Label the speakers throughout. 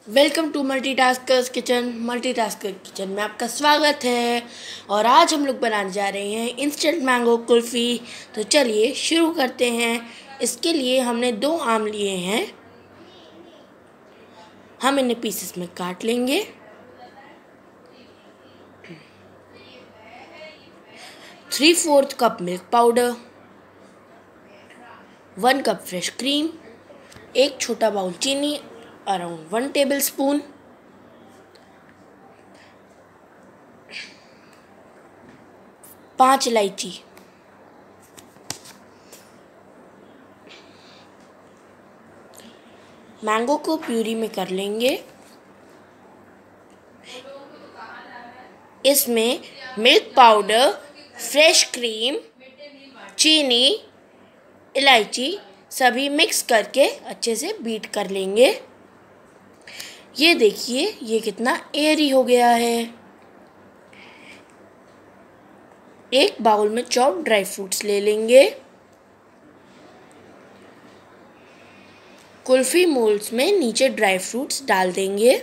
Speaker 1: Welcome to multitasker kitchen में आपका स्वागत है। और आज हम लोग बनाने जा रहे हैं इंस्टेंट मैंगो कुल्फ़ी। तो चलिए शुरू करते हैं। इसके लिए हमने 2 आम लिए हैं। हम इन्हें पीसेस में काट लेंगे। 3/4 cup milk powder, 1 cup fresh cream, 1 छोटा बाउल चीनी, अराउंड 1 टेबल स्पून, 5 इलायची, मैंगो को प्यूरी में कर लेंगे। इसमें मिल्क पाउडर, फ्रेश क्रीम, चीनी, इलायची सभी मिक्स करके अच्छे से बीट कर लेंगे। ये देखिए ये कितना एयरी हो गया है। एक बाउल में चॉप्ड ड्राई फ्रूट्स ले लेंगे। कुल्फ़ी मोल्ड्स में नीचे ड्राई फ्रूट्स डाल देंगे।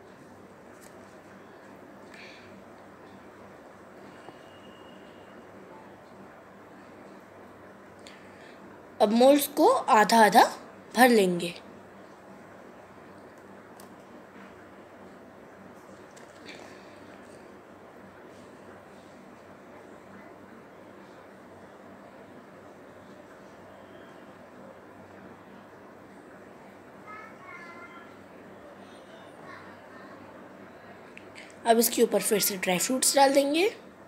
Speaker 1: अब मोल्ड्स को आधा आधा भर लेंगे। अब इसके ऊपर फिर से ड्राई फ्रूट्स डाल देंगे।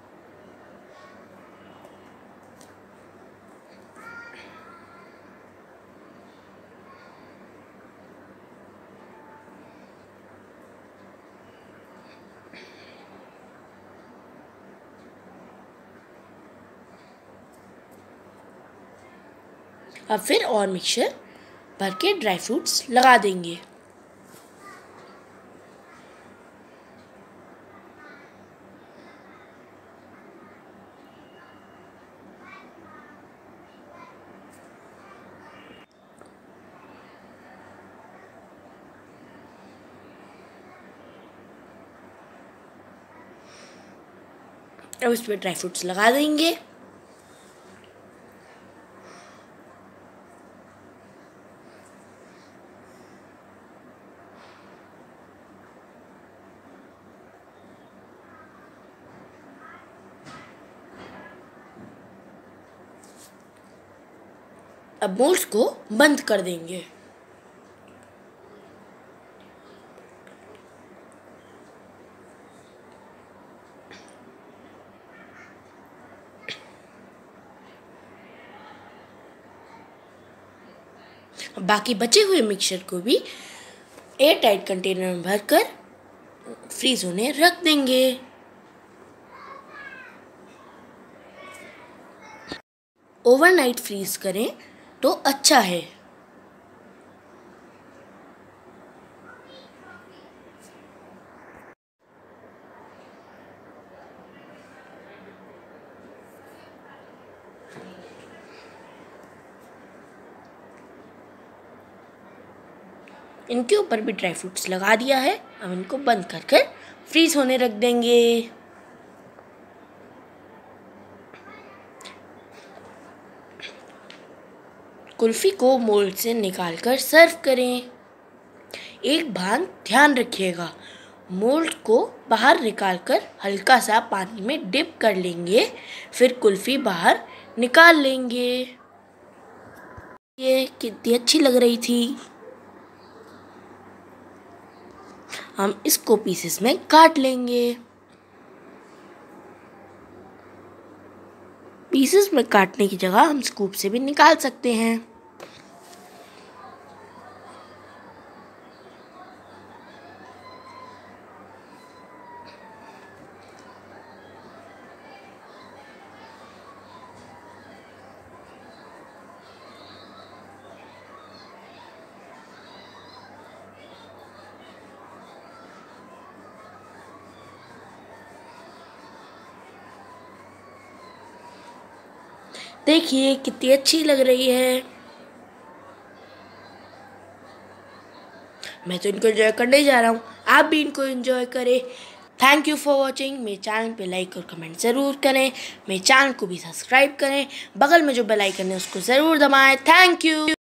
Speaker 1: अब फिर और मिक्सचर भर के ड्राई फ्रूट्स लगा देंगे। अब इस पर ड्राई फ्रूट्स लगा देंगे। अब मोल्ड्स को बंद कर देंगे। बाकी बचे हुए मिक्सचर को भी एयर टाइट कंटेनर में भरकर फ्रीज होने रख देंगे। ओवरनाइट फ्रीज करें तो अच्छा है। इनके ऊपर भी ड्राई फ्रूट्स लगा दिया है। अब इनको बंद कर फ्रीज होने रख देंगे। कुल्फ़ी को मोल्ड से निकालकर सर्व करें। एक बात ध्यान रखिएगा, मोल्ड को बाहर निकालकर हल्का सा पानी में डिप कर लेंगे, फिर कुल्फ़ी बाहर निकाल लेंगे। ये कितनी अच्छी लग रही थी। हम इसको पीसेस में काट लेंगे। पीसेस में काटने की जगह हम स्कूप से भी निकाल सकते हैं। देखिए कितनी अच्छी लग रही है। मैं तो इनको एंजॉय करने जा रहा हूँ, आप भी इनको एंजॉय करें। Thank you for watching. मेरे चैनल पे लाइक और कमेंट ज़रूर करें, मेरे चैनल को भी सब्सक्राइब करें, बगल में जो बेल आइकन है उसको ज़रूर दबाएं। Thank you.